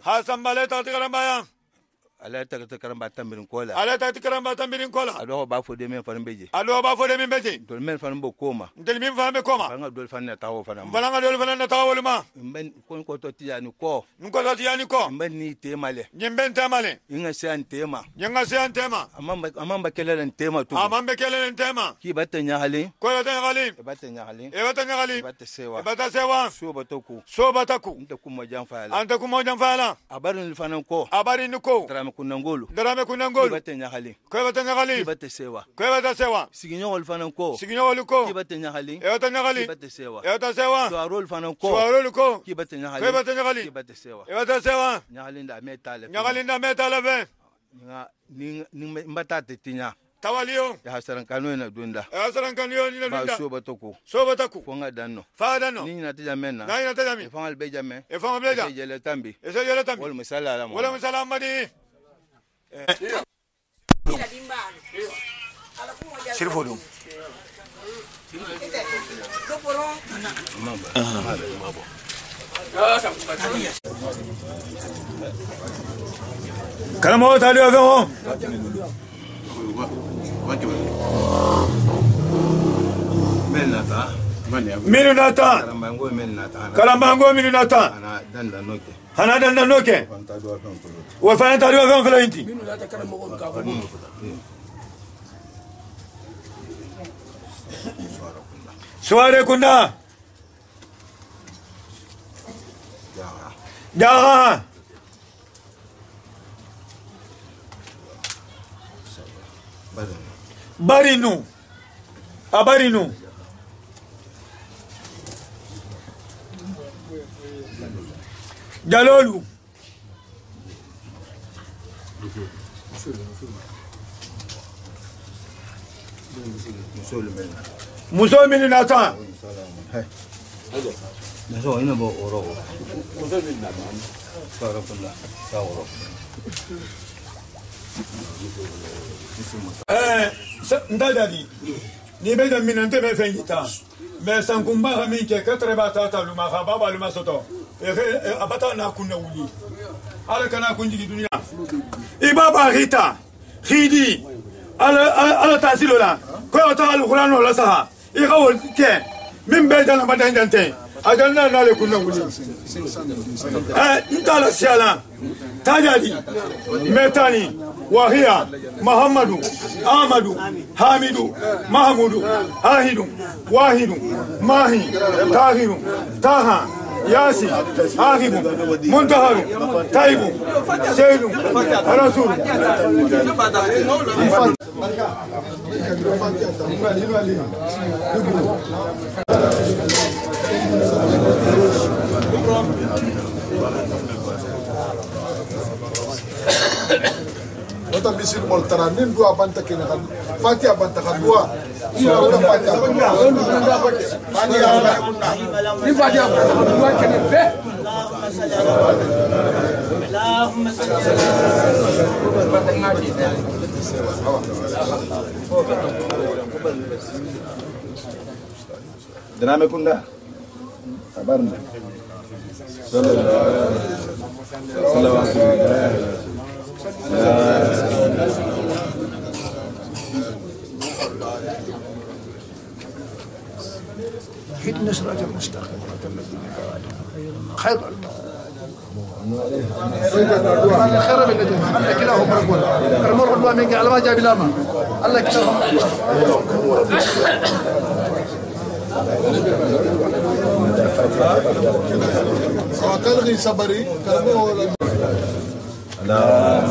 Speaker 14: ala tagati karamba tambirin kola ado ba fo de men fanan beje dol men fanan bo koma banga dol fanan tawo ma mben ko to tiyani ko mben ni temale inga sean tema amamba kelelen tema tu ki batanya hali batta sewa so bataku nta kuma janfala abarin fanan ko kunangolo batenya hali bate sewa siginyol fanan ko batenya hali bate sewa suarol fanan ko batenya hali bate sewa nyahalinda metale be ni mbata tetinya
Speaker 7: tawaliyo
Speaker 14: ya hasaran kanu na dunda
Speaker 7: ba
Speaker 14: so bataku ko ngadano ni na tijamena fangal bejame jele tambi wal misala
Speaker 7: madi
Speaker 6: Sirfodo.
Speaker 7: Kalamo tali ago. Minunata. Kalambango minunata. Hana danda noke. Wafanya tali ago fela inti. Suare kunda. Jaga. Barinu. Abarinu. Jalolu. Muso mini nata.
Speaker 14: Naso ina bo oro.
Speaker 7: Muso mini nata.
Speaker 14: Sarakunla. Sawro.
Speaker 7: Ndadadi. Ni be da minante be fengita. Me sankumba min ke katre batata luma baba luma soto. Abata na kunna wuli. Ala kana kunji dunia. Ibaba Rita. Khidi. Ala tasilola. Ko ta al-Qur'an wala saha. Iqawul ke. Min be da na badandante. Ajanna na le kunna wuli. Ntala siala. Tajadi. Metani. Wahia. Muhammadu. Ahmadu. Hamidu. Mahmudu. Ahidu. Wahidu. Mahi. Tahiru. Taha. Yasi, Ahibu, Muntaharu, Taibu, Seidu, Rasul.
Speaker 1: Nota bisin moltara nin dua banta kene kan Fatia banta kan dua iya udah Fatia ni Fatia dua kene be
Speaker 2: Drame kunda. Kabarna.
Speaker 1: اهدنا الصراط المستقيم خير خير من الجنة كلاهم ربنا المر الله من على ما جاب لاما الله كلاهم وكلغي صبري كلمه لا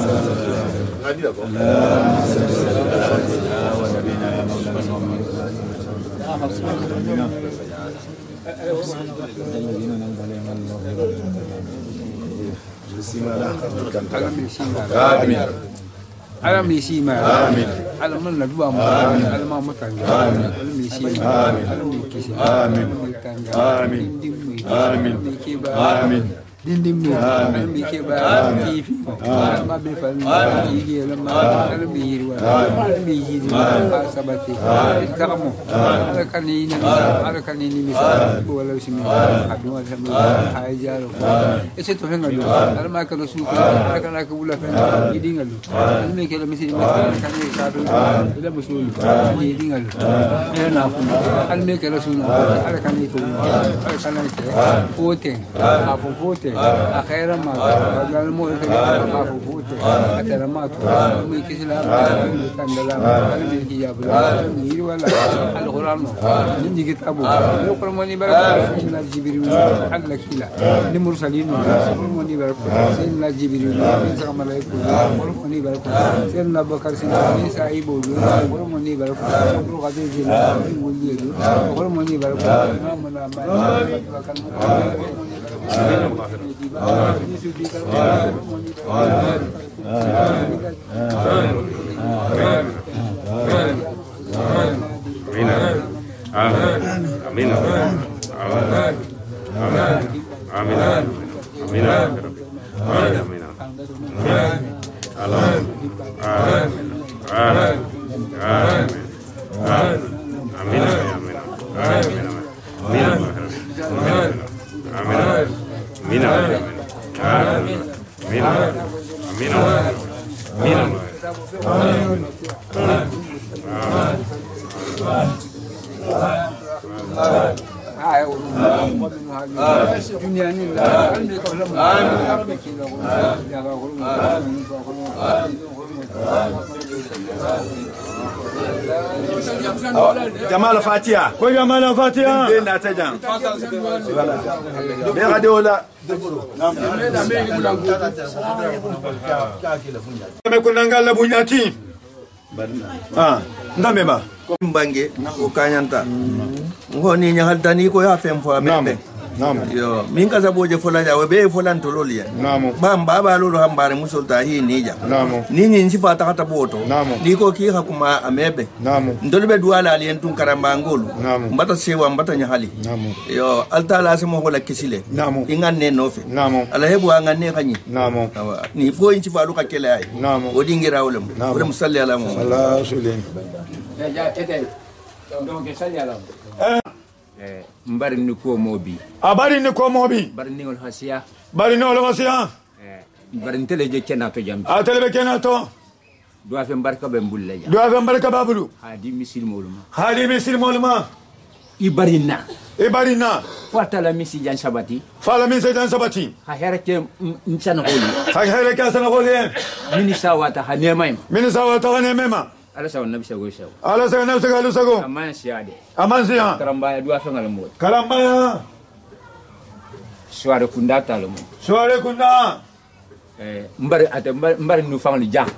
Speaker 13: على ميسيما آمين على من نبوا آمين على ما مكان آمين على ميسيما آمين على ميكيسي آمين آمين آمين آمين دين آمين ميكيبا آمين ما بيفعل يجي لما على ميروا على ميجي على سبتي كرمو على كنيني على كنيني مثال ولا اسمه عبد الله سمي حاجه ايش تفهم على ما كان رسول على كان كولا فين يدين له المي كلا مثل ما كان يكادو الى مسؤول يدين له انا المي كلا رسول على كان يكون على كان فوتين فوتين أخيرا ما قال مو ما فوت أتى ما تو مي كسلا كان لا من هي بلا مير ولا القرآن نجي كتابه يقول موني بركة سيدنا جبريل على كلا المرسلين موني بركة سيدنا جبريل سيدنا ملائكة موني بركة سيدنا بكر سيدنا سعيد موني بركة سيدنا قدير جل موني بركة منا
Speaker 14: جمال فاتيا كوي جمال فاتيا بين اتجان بي غادي ولا
Speaker 7: كنا نقال بنياتي ndamema
Speaker 12: mbange ukanyanta ngoni nyahaldani ko ya fem fo ambe yo min ka saboje fola ya be folan to loliya bamba ba lolo hambare musolta hi nija nini nsifa takata boto niko ki hakuma amebe ndolbe duala ali entun karamba ngolu mbata sewa mbata nyahali yo altala simo hola kisile inganne nofe ala hebu anganne kanyi ni fo nsifa luka kele ay odingira wolem wolem salli ala mu sallallahu alaihi
Speaker 15: ya ete donc salli ala mbari ni ko mobi
Speaker 7: abari ni ko mobi
Speaker 15: bari ni ol hasiya
Speaker 7: bari ni ol hasiya
Speaker 15: bari tele je kenato jambi
Speaker 7: a tele be kenato
Speaker 15: do afa barka be mbulle
Speaker 7: do afa barka babulu
Speaker 15: hadi misil moluma
Speaker 7: ibarina
Speaker 15: fatala misi jan sabati
Speaker 7: fala misi jan sabati
Speaker 15: ha hereke nsana holi
Speaker 7: ha hereke sana holi
Speaker 15: minisa wata hanemema ala sawa nabi sago
Speaker 7: sago sago
Speaker 15: aman siade karambaya dua fengal mo
Speaker 7: karambaya
Speaker 15: soare kunda talomo mbari nu fangli jang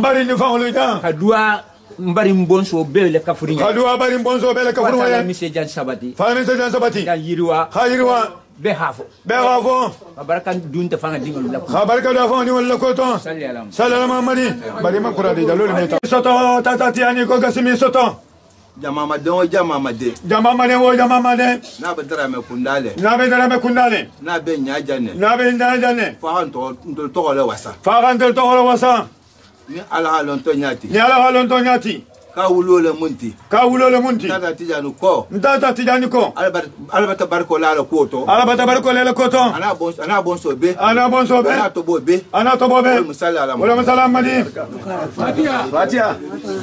Speaker 15: kadua mbari mbonso bele kafurinya fala mise jan sabati ya yiriwa be hafo baraka dunta fanga dingol la
Speaker 7: baraka da fanga dingol la ko to sallallahu alaihi mari bari man kurade jalol ne to soto tata tiani ko gasimi soto
Speaker 12: Jamama den o jamama den.
Speaker 7: Jamama den o jamama den.
Speaker 12: N'a bɛ Darame kundale.
Speaker 7: N'a bɛ Darame kundale.
Speaker 12: N'a bɛ ɲajanɛ.
Speaker 7: N'a bɛ ɲajanɛ.
Speaker 12: F'a ka ntɔl tɔgɔ le wasa.
Speaker 7: F'a ka ntɔl tɔgɔ le wasa.
Speaker 12: Ni Ala ha lɔn tɔ ɲati.
Speaker 7: Ni Ala ha lɔn tɔ ɲati.
Speaker 12: K'a wulo le munti.
Speaker 7: K'a wulo le munti.
Speaker 12: Ntata Tijani kɔ.
Speaker 7: Ntata Tijani kɔ.
Speaker 12: Ala bɛ tabariko la ko to.
Speaker 7: Ala bɛ tabariko la ko to.
Speaker 12: Ana bon so be.
Speaker 7: Ana bon so be.
Speaker 12: Ana to bo be.
Speaker 7: Ana to bo be.
Speaker 12: Musalla ala.
Speaker 7: Wala musalla madi.
Speaker 12: Fatiha. Fatiha.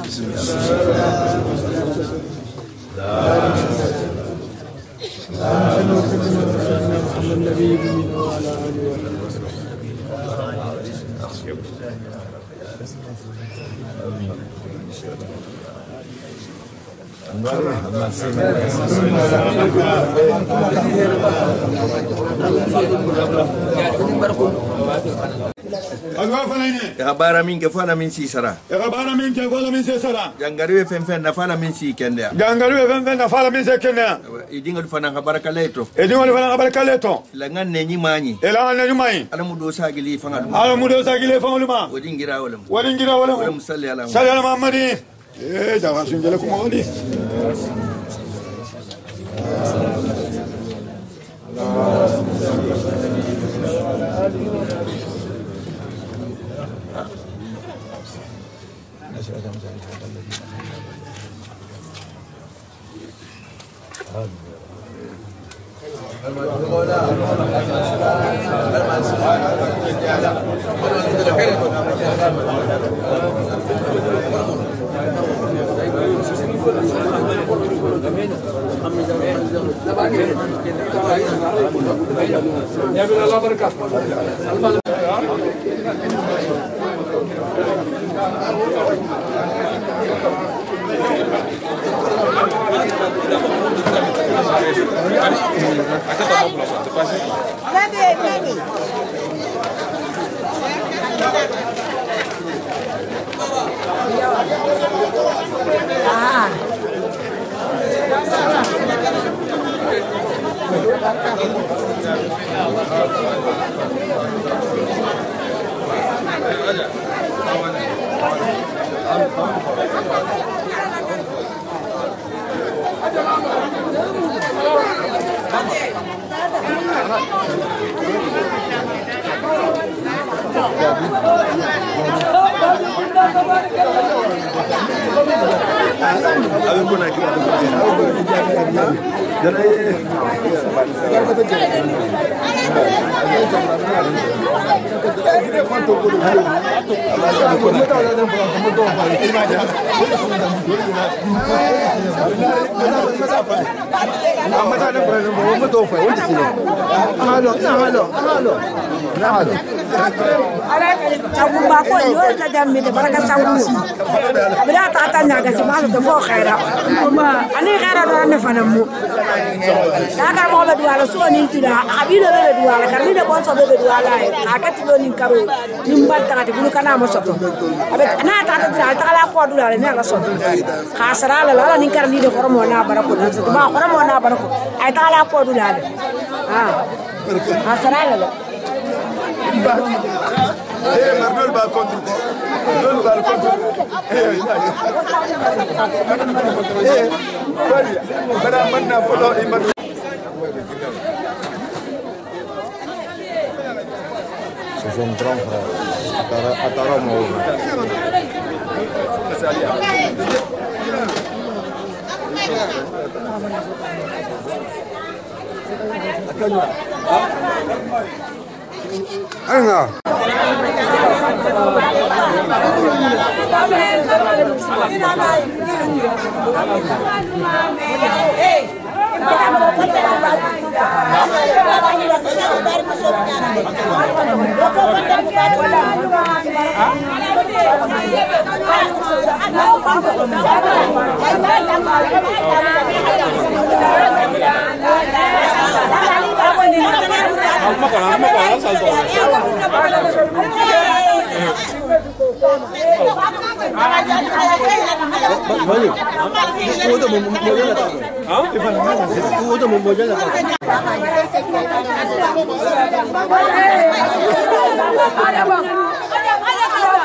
Speaker 12: Kabara min ke fana min si sara.
Speaker 7: Kabara min ke fana min si sara.
Speaker 12: Jangari fen fen na fana min si kende.
Speaker 7: Jangari fen fen na fana min si kende.
Speaker 12: Idingal fana kabara kaleto.
Speaker 7: Idingal fana kabara kaleto.
Speaker 12: La nganne ni mani.
Speaker 7: Ela nganne ni mani.
Speaker 12: Ala mudo sagili fanga.
Speaker 7: Ala mudo sagili fanga luma.
Speaker 12: Wadingira wala.
Speaker 7: Wadingira wala.
Speaker 12: Wala musalli ala.
Speaker 7: Salli ala Muhammadi. Jangan sunjale kuma wadi.
Speaker 9: Ya Allah berkat.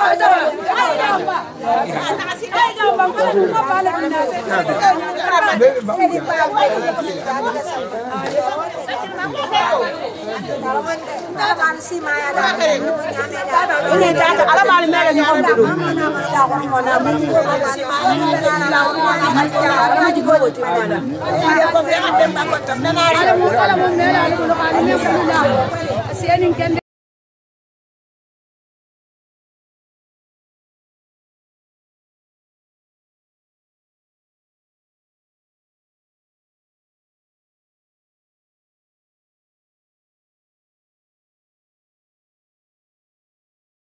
Speaker 16: Sianin